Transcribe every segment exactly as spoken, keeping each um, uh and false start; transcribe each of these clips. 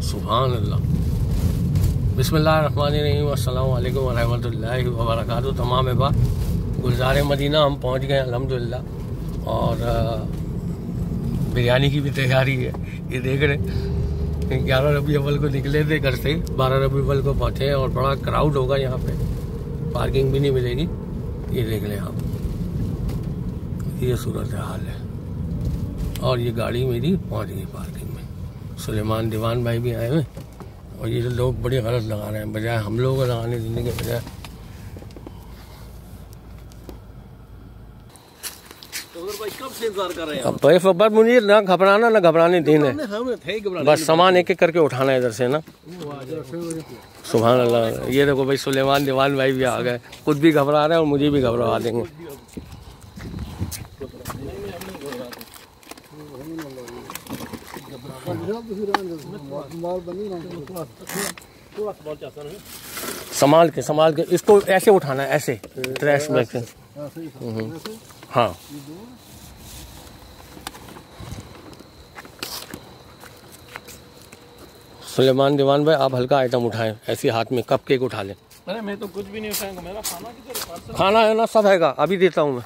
सुभान अल्लाह। बिस्मिल्लाहिर्रहमानिर्रहीम। अस्सलामु अलैकुम व रहमतुल्लाहि व बरकातहू। तमाम अहबाब, गुलज़ार मदीना हम पहुंच गए अल्हम्दुलिल्लाह। और बिरयानी की भी तैयारी है। ये देख रहे ग्यारह रबी अव्वल को निकले थे घर से, बारह रबी अव्वल को पहुंचे और बड़ा क्राउड होगा यहाँ पे, पार्किंग भी नहीं मिलेगी। ये देख लें आप, ये सूरत हाल है। और ये गाड़ी मेरी पहुंच गई पार्किंग में। सुलेमान दीवान भाई भी आए हुए और ये लोग बड़ी गलत लगा रहे हैं, बजाय हम लोगों को लगाने देने के बजाय। कब से इंतजार कर रहे हैं? अब भाई बस मुझे ना घबराना ना घबराने देना है, बस सामान एक एक करके उठाना है इधर से ना। सुभान अल्लाह। ये देखो भाई सुलेमान दीवान भाई भी आ गए, खुद भी घबरा रहे हैं और मुझे भी घबरा देंगे। संभाल के संभाल के इसको ऐसे उठाना है, ऐसे ट्रैश बैग से। हाँ सुलेमान दीवान भाई, आप हल्का आइटम उठाएं, ऐसे हाथ में कप केक उठा लें। अरे मैं तो कुछ भी नहीं उठाऊंगा, मेरा खाना किधर? खाना है ना, सब हैगा, अभी देता हूँ मैं।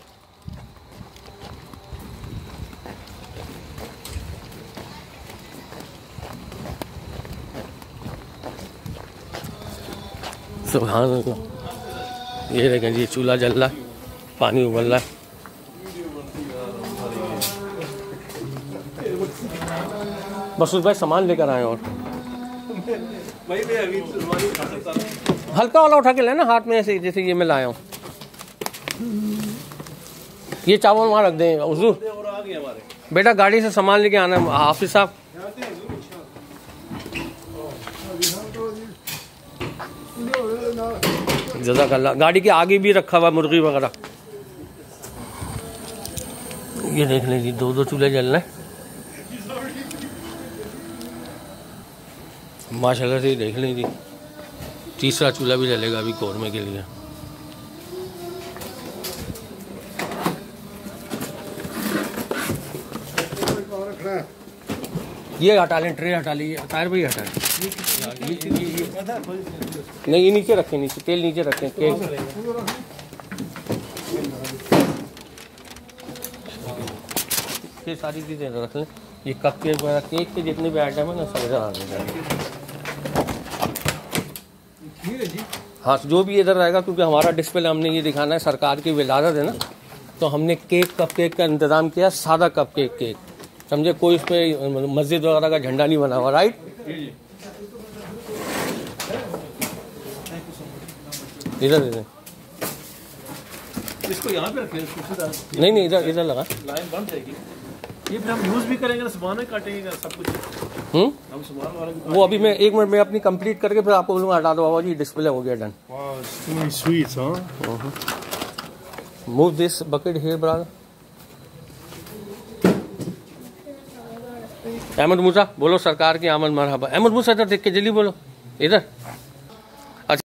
सुभान अल्लाह। ये देखें जी, चूल्हा जल रहा है, पानी उबल रहा है। बस उस भाई सामान लेकर आए और हल्का वाला उठा के लेना हाथ में, ऐसे जैसे ये मैं लाया हूँ। ये चावल वहाँ रख दें। उजू बेटा गाड़ी से सामान लेके आना है हाफिज साहब। जज़ाकल्लाह। गाड़ी के आगे भी रखा हुआ मुर्गी वगैरह। ये देख लीजिए, दो दो चूल्हे जल रहे हैं माशाल्लाह से। देख लीजिए, तीसरा चूल्हा भी जलेगा अभी कौरमे के लिए। ये हटा लें, ट्रे हटा लीजिए, टायर भी हटा लें। नहीं, ये नीचे रखें, नीचे तेल नीचे रखें। केक ये सारी चीज़ें रख लें। ये कप केक वगैरह, केक के जितने भी आइटम है ना सब इधर आने जाएंगे। हाँ, जो भी इधर रहेगा, क्योंकि हमारा डिस्प्ले हमने ये दिखाना है, सरकार की विलादत है ना, तो हमने केक कप केक का इंतज़ाम किया, सादा कप केक केक, समझे। कोई उस पर मस्जिद वगैरह का झंडा नहीं बना हुआ, राइट। इधर इधर इसको यहाँ पे रखें। नहीं नहीं, इधर इधर लगा, लाइन बंद जाएगी। ये फिर हम यूज भी करेंगे, सामान काटेंगे सब कुछ। हम्म हम सामान वाला वो अभी मैं एक मिनट में अपनी कंप्लीट करके फिर आपको बोलूँगा हटा दो। बाबा जी डिस्प्ले हो गया, डन। स्वीट्स, हाँ। Move this bucket here brother. Ahmed Musa बोलो, सरकार की आमद मरहबा। अहमद मूसा इधर देख के जल्दी बोलो, इधर।